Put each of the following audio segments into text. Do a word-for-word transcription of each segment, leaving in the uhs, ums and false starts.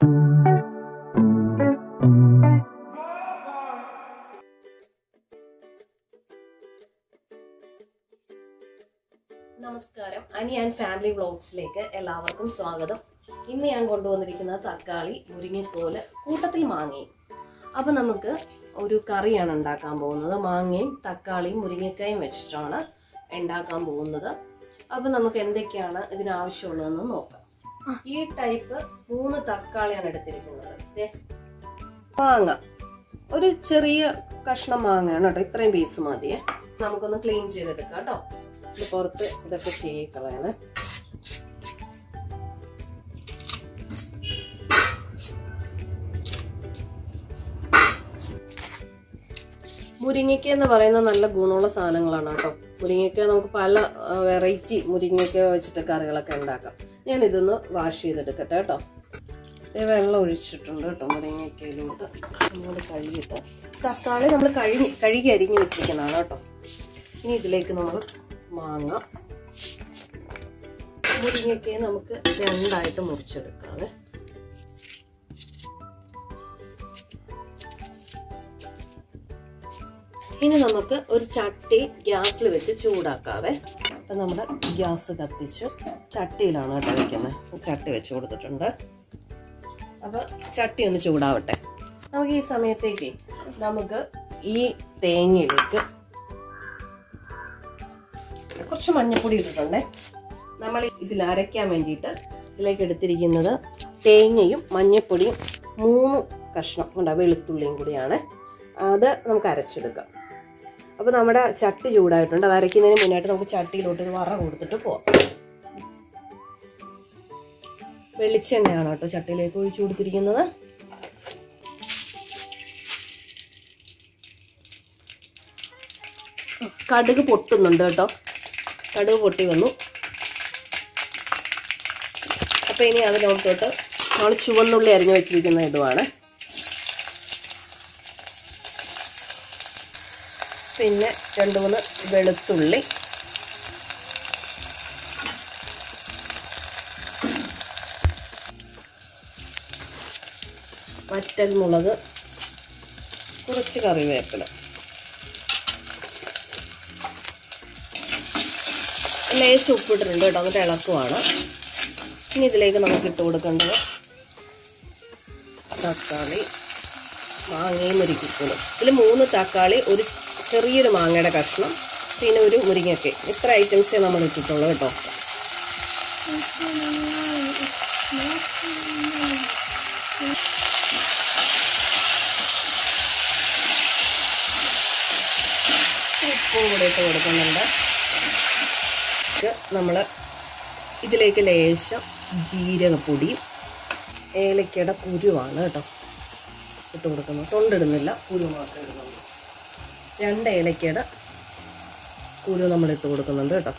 നമസ്കാരം, അനി and family വ്ലോഗ്സിലേക്ക് എല്ലാവർക്കും സ്വാഗതം. ഇന്ന് ഞാൻ കൊണ്ടുവന്നിരിക്കുന്നത് തക്കാളി, മുരിങ്ങക്കോല്, കൂട്ടത്തിൽ മാങ്ങയും. അപ്പം നമുക്ക് ഒരു കറിയാണ് ഉണ്ടാക്കാൻ പോകുന്നത്. മാങ്ങയും തക്കാളിയും മുരിങ്ങക്കായും വെച്ചിട്ടാണ് ഉണ്ടാക്കാൻ പോകുന്നത്. അപ്പം നമുക്ക് എന്തൊക്കെയാണ് ഇതിനാവശ്യമുള്ളതെന്ന് നോക്കാം. ഈ ടൈപ്പ് മൂന്ന് തക്കാളിയാണ് എടുത്തിരിക്കുന്നത്. മാങ്ങ ഒരു ചെറിയ കഷ്ണം മാങ്ങയാണ് കേട്ടോ, ഇത്രയും പീസ് മതിയേ. നമുക്കൊന്ന് ക്ലീൻ ചെയ്തെടുക്കാം കേട്ടോ. പുറത്ത് ഇതൊക്കെ ചെയ്യിക്കളയാണ്. മുരിങ്ങയ്ക്ക എന്ന് പറയുന്നത് നല്ല ഗുണമുള്ള സാധനങ്ങളാണ് കേട്ടോ. മുരിങ്ങയ്ക്ക നമുക്ക് പല വെറൈറ്റി മുരിങ്ങയ്ക്ക വെച്ചിട്ട് കറികളൊക്കെ ഉണ്ടാക്കാം. ഞാൻ ഇതൊന്ന് വാഷ് ചെയ്തെടുക്കട്ടെ കേട്ടോ. വെള്ളം ഒഴിച്ചിട്ടുണ്ട് കേട്ടോ മുരിങ്ങയ്ക്കയിലോട്ട്. നമ്മൾ കഴുകിയിട്ട് തക്കാളി നമ്മൾ കഴുകി കഴുകി അരിഞ്ഞ് വെച്ചിരിക്കുന്നതാണ് കേട്ടോ. ഇനി ഇതിലേക്ക് നമ്മൾ മാങ്ങ, മുരിങ്ങയ്ക്ക നമുക്ക് രണ്ടായിട്ട് മുറിച്ചെടുക്കാവേ. ഇനി നമുക്ക് ഒരു ചട്ടി ഗ്യാസിൽ വെച്ച് ചൂടാക്കാവേ. അപ്പം നമ്മുടെ ഗ്യാസ് കത്തിച്ചു ചട്ടിയിലാണ് കേട്ടോ വയ്ക്കുന്നത്. ചട്ടി വെച്ച് കൊടുത്തിട്ടുണ്ട്. അപ്പം ചട്ടി ഒന്ന് ചൂടാവട്ടെ. നമുക്ക് ഈ സമയത്തേക്ക് നമുക്ക് ഈ തേങ്ങയിലേക്ക് കുറച്ച് മഞ്ഞപ്പൊടി ഇട്ടിട്ടുണ്ടേ. നമ്മൾ ഇതിൽ അരയ്ക്കാൻ വേണ്ടിയിട്ട് ഇതിലേക്ക് എടുത്തിരിക്കുന്നത് തേങ്ങയും മഞ്ഞപ്പൊടിയും മൂന്ന് കഷ്ണം കൊണ്ടാ വെളുത്തുള്ളിയും കൂടിയാണ്. അത് നമുക്ക് അരച്ചെടുക്കാം. അപ്പോൾ നമ്മുടെ ചട്ടി ചൂടായിട്ടുണ്ട്. അത് അരയ്ക്കുന്നതിന് മുന്നായിട്ട് നമുക്ക് ചട്ടിയിലോട്ട് ഒരു വറ കൊടുത്തിട്ട് പോവാം. വെളിച്ചെണ്ണയാണ് കേട്ടോ ചട്ടിയിലേക്ക് ഒഴിച്ചു കൊടുത്തിരിക്കുന്നത്. കടുക് പൊട്ടുന്നുണ്ട് കേട്ടോ. കടുക് പൊട്ടി വന്നു. അപ്പോൾ ഇനി അതിനോട്ടോട്ട് നമ്മൾ ചുവന്നുള്ളി അരിഞ്ഞു വെച്ചിരിക്കുന്ന ഇതുമാണ്. പിന്നെ രണ്ട് മൂന്ന് വെളുത്തുള്ളി, വറ്റൽമുളക്, കുറച്ച് കറിവേപ്പില, ലേശം ഉപ്പിട്ടിട്ടുണ്ട് കേട്ടോ. എന്നിട്ട് ഇളക്കുവാണ്. ഇനി ഇതിലേക്ക് നമുക്ക് ഇട്ട് കൊടുക്കേണ്ടത് തക്കാളി, മാങ്ങയും മുരിങ്ങക്കോലും. ഇതിൽ മൂന്ന് തക്കാളി, ഒരു ചെറിയൊരു മാങ്ങയുടെ കഷ്ണം, പിന്നെ ഒരു മുരിങ്ങക്ക. ഇത്ര ഐറ്റംസേ നമ്മൾ ഇട്ടിട്ടുള്ളൂ കേട്ടോ. ഉപ്പും കൂടെ ഇട്ട് കൊടുക്കുന്നുണ്ട്. നമ്മൾ ഇതിലേക്ക് ലേശം ജീരകപ്പൊടിയും ഏലക്കയുടെ കുരുവാണ് കേട്ടോ ഇട്ട് കൊടുക്കുന്നത്. തൊണ്ടിടുന്നില്ല, കുരു മാത്രം ഇടുന്നുണ്ട്. രണ്ട് ഏലക്കയുടെ കുരു നമ്മൾ ഇട്ട് കൊടുക്കുന്നുണ്ട് കേട്ടോ.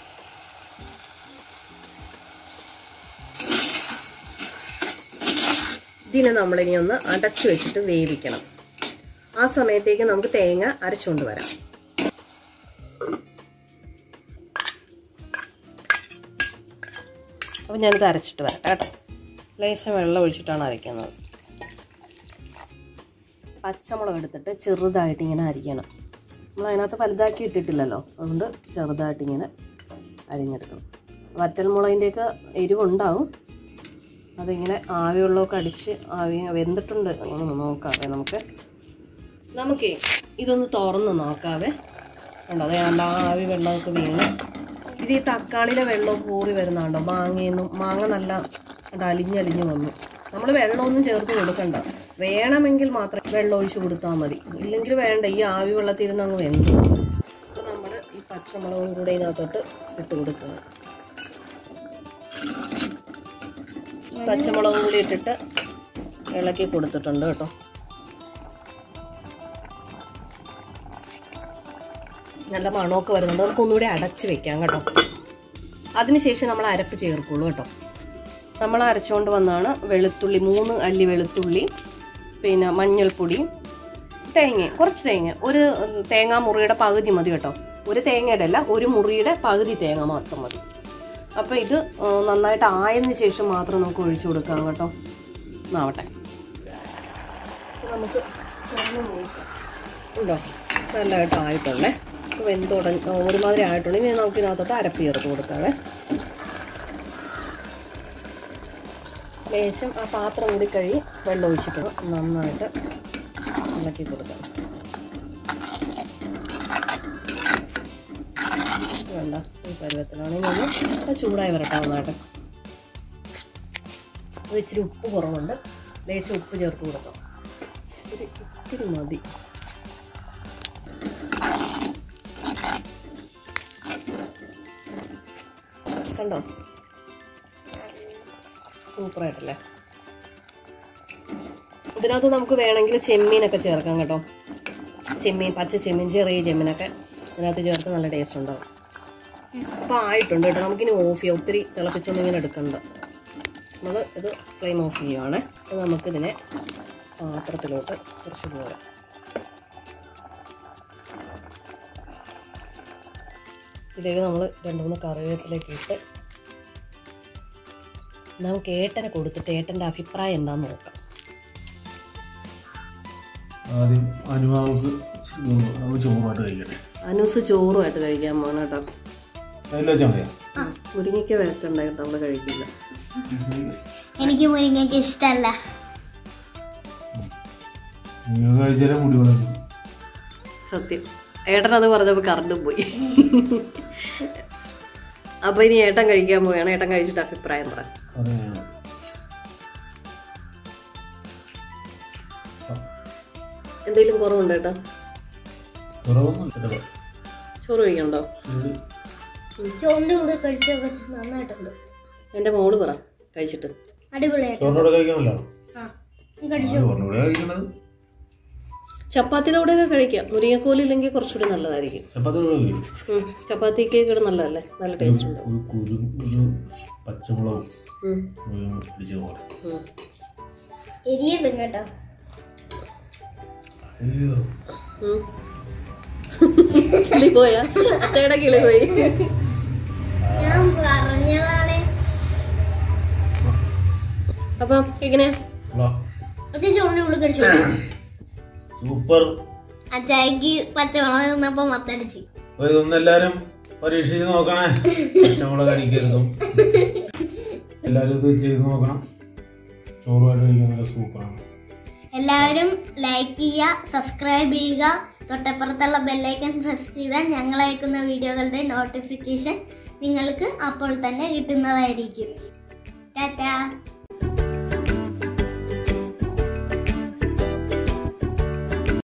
ഇതിനെ നമ്മളിനി ഒന്ന് അടച്ചു വെച്ചിട്ട് വേവിക്കണം. ആ സമയത്തേക്ക് നമുക്ക് തേങ്ങ അരച്ചുകൊണ്ട് വരാം. അപ്പം ഞാനിത് അരച്ചിട്ട് വരട്ടെ കേട്ടോ. ലേശം വെള്ളം ഒഴിച്ചിട്ടാണ് അരയ്ക്കുന്നത്. പച്ചമുളക് എടുത്തിട്ട് ചെറുതായിട്ട് ഇങ്ങനെ അരിയണം. നമ്മൾ അതിനകത്ത് വലുതാക്കി ഇട്ടിട്ടില്ലല്ലോ, അതുകൊണ്ട് ചെറുതായിട്ടിങ്ങനെ അരിഞ്ഞെടുക്കണം. വറ്റൽമുളകിൻ്റെയൊക്കെ എരിവുണ്ടാവും. അതിങ്ങനെ ആവിവെള്ളമൊക്കെ അടിച്ച് ആവി വെന്തിട്ടുണ്ട് ഒന്ന് നോക്കാവേ. നമുക്ക് നമുക്കേ ഇതൊന്ന് തുറന്ന് നോക്കാവേ. ഉണ്ടോ അതേ നല്ല ആവി വെള്ളമൊക്കെ വീണ്. ഇത് ഈ തക്കാളിയിലെ വെള്ളമൊക്കെ ഊറി വരുന്നുണ്ടോ. മാങ്ങയൊന്നും മാങ്ങ നല്ല അലിഞ്ഞലിഞ്ഞ് വന്നു. നമ്മൾ വെള്ളമൊന്നും ചേർത്ത് കൊടുക്കണ്ട. വേണമെങ്കിൽ മാത്രം വെള്ളം ഒഴിച്ച് കൊടുത്താൽ മതി. ഇല്ലെങ്കിൽ വേണ്ട. ഈ ആവി വെള്ളത്തിരുന്ന് അങ്ങ് വെന്തു. അപ്പോൾ നമ്മൾ ഈ പച്ചമുളകും കൂടെ ഇതിനകത്തോട്ട് ഇട്ട് കൊടുക്കുക. പച്ചമുളകും കൂടി ഇട്ടിട്ട് ഇളക്കി കൊടുത്തിട്ടുണ്ട് കേട്ടോ. നല്ല മണമൊക്കെ വരുന്നുണ്ട്. നമുക്കൊന്നുകൂടി അടച്ച് വെക്കാം കേട്ടോ. അതിനുശേഷം നമ്മൾ അരപ്പ് ചേർക്കുള്ളൂ കേട്ടോ. നമ്മൾ അരച്ചുകൊണ്ട് വന്നാണ് വെളുത്തുള്ളി, മൂന്ന് അല്ലി വെളുത്തുള്ളി, പിന്നെ മഞ്ഞൾപ്പൊടിയും തേങ്ങയും, കുറച്ച് തേങ്ങ, ഒരു തേങ്ങാ മുറിയുടെ പകുതി മതി കേട്ടോ. ഒരു തേങ്ങയുടെ അല്ല, ഒരു മുറിയുടെ പകുതി തേങ്ങ മാത്രം മതി. അപ്പോൾ ഇത് നന്നായിട്ട് ആയതിന് ശേഷം മാത്രം നമുക്ക് ഒഴിച്ചു കൊടുക്കാം കേട്ടോ. ആവട്ടെ. നമുക്ക് ഉണ്ടോ നല്ലതായിട്ട് ആയിട്ടുണ്ടേ. അപ്പോൾ വെന്ത് തുടങ്ങി ഒരുമാതിരി ആയിട്ടുണ്ട്. ഇനി നമുക്ക് ഇതിനകത്തോട്ട് അരപ്പ് ചേർത്ത് കൊടുക്കാവേ. ലേശം ആ പാത്രം കൂടി കഴുകി വെള്ളം ഒഴിച്ചിട്ട് നന്നായിട്ട് ഇളക്കി കൊടുക്കാം. വേണ്ട ഈ പരുവത്തിലാണെങ്കിൽ ഒന്ന് അത് ചൂടായി വരട്ടെ നന്നായിട്ട്. അത് ഇച്ചിരി ഉപ്പ് കുറവുണ്ട്, ലേശം ഉപ്പ് ചേർത്ത് കൊടുക്കാം. ഇത്തിരി ഇത്തിരി മതി. കണ്ടോ സൂപ്പറായിട്ടല്ലേ. ഇതിനകത്ത് നമുക്ക് വേണമെങ്കിൽ ചെമ്മീനൊക്കെ ചേർക്കാം കേട്ടോ. ചെമ്മീൻ, പച്ച ചെമ്മീൻ, ചെറിയ ചെമ്മീനൊക്കെ ഇതിനകത്ത് ചേർത്ത് നല്ല ടേസ്റ്റ് ഉണ്ടാവും. അപ്പോൾ ആയിട്ടുണ്ട് കേട്ടോ. നമുക്കിനി ഓഫ് ചെയ്യാം. ഒത്തിരി തിളപ്പിച്ചൊന്നും ഇങ്ങനെ എടുക്കണ്ട. നമ്മൾ ഇത് ഫ്ലെയിം ഓഫ് ചെയ്യുവാണ്. അപ്പോൾ നമുക്കിതിനെ പാത്രത്തിലോട്ട് കുറച്ച് പോരാം. ഇതിലേക്ക് നമ്മൾ രണ്ട് മൂന്ന് കറിവേപ്പിലേക്ക് ഇട്ട് നമുക്ക് ഏട്ടനെ കൊടുത്തിട്ട് ഏട്ടൻ്റെ അഭിപ്രായം എന്താണെന്ന് നോക്കാം. ആദ്യം അനുവാസ് ചോറുമായിട്ട് കഴിക്കട്ടെ. അനൂസ് ചോറുമായിട്ട് കഴിക്കാൻ പോകണം കേട്ടോ. മുരിങ്ങയ്ക്ക വെക്കണ്ട കേട്ടോ, നമ്മള് കഴിക്കില്ല. എനിക്ക് മുരിങ്ങയ്ക്ക ഇഷ്ടല്ല. സത്യം, ഏട്ടൻ അത് പറഞ്ഞപ്പോ കറണ്ടും പോയി. അപ്പൊ ഇനി ഏട്ടൻ കഴിക്കാൻ പോയാണ്. ഏട്ടൻ കഴിച്ചിട്ട് അഭിപ്രായം പറ. എന്തെങ്കിലും കുറവുണ്ടോ ഏട്ടാ? ചോറ് കഴിക്കണ്ടോ? ചോറിന്റെ കൂടെ കഴിച്ചൊക്കെ നന്നായിട്ടുണ്ട്. എന്റെ മോള് പറ കഴിച്ചിട്ട്. അടിപൊളിയായിട്ട് ചപ്പാത്തിയുടെ കൂടെയൊക്കെ കഴിക്കാം. മുരിങ്ങക്കോല് ഇല്ലെങ്കിൽ കുറച്ചുകൂടി നല്ലതായിരിക്കും. ചപ്പാത്തിക്ക് കൂടെ നല്ലതല്ലേ, നല്ല ടേസ്റ്റ് ഉണ്ടാവും. എരിയതും കേട്ടോ. കിളി പോയാ? അച്ചയുടെ കിളി പോയി. ഞാൻ പറഞ്ഞതാണ്. അപ്പൊ എങ്ങനെയാ ചോറിന്റെ കൂടെ കഴിച്ചു? സൂപ്പർ. അച്ചായിക്ക് പച്ചമുളക് തിന്നപ്പോ മത്തടിച്ച്. ഇതൊന്നും എല്ലാരും പരീക്ഷിച്ച് നോക്കണേ. പച്ചമുളക് കഴിക്കരുതും. എല്ലാരും ഇത് ചെയ്ത് നോക്കണം. ചോറുമായിട്ട് കഴിക്കുന്നത് സൂപ്പറാണ്. എല്ലാവരും ലൈക്ക് ചെയ്യുക, സബ്സ്ക്രൈബ് ചെയ്യുക, തൊട്ടപ്പുറത്തുള്ള ബെല്ലൈക്കൺ പ്രസ് ചെയ്താൽ ഞങ്ങൾ അയക്കുന്ന വീഡിയോകളുടെ നോട്ടിഫിക്കേഷൻ നിങ്ങൾക്ക് അപ്പോൾ തന്നെ കിട്ടുന്നതായിരിക്കും. ടാറ്റാ.